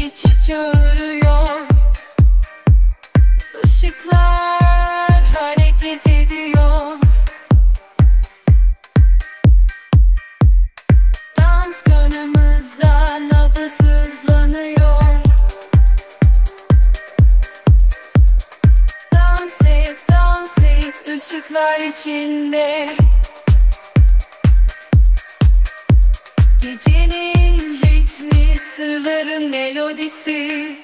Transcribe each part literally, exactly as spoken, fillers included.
geçit çağırıyor. Işıklar hareket ediyor. Dans kanımızda, nabız hızlanıyor. Dans et, dans et, ışıklar içinde. Gecenin ritmi, sırların melodisi.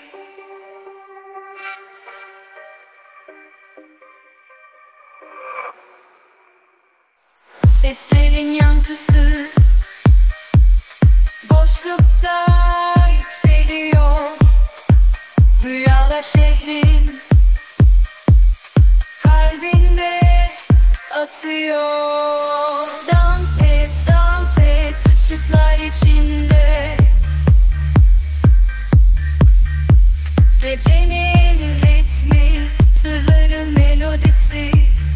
Seslerin yankısı boşlukta yükseliyor. Rüyalar şehrin kalbinde atıyor. Dans et, dans et, ışıklar içinde. Gecenin ritmi, sırların melodisi.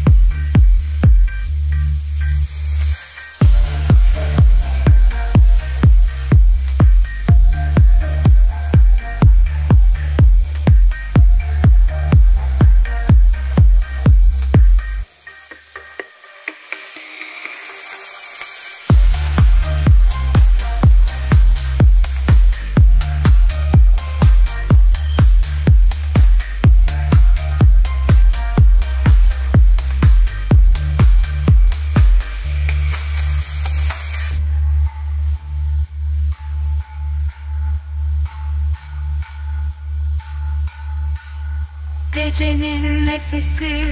Gecenin nefesi,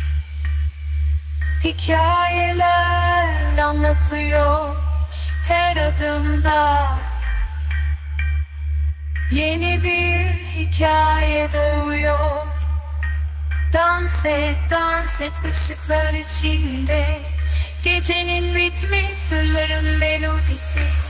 hikayeler anlatıyor. Her adımda yeni bir hikaye doğuyor. Dans et, dans et, ışıklar içinde. Gecenin ritmi, sırların melodisi.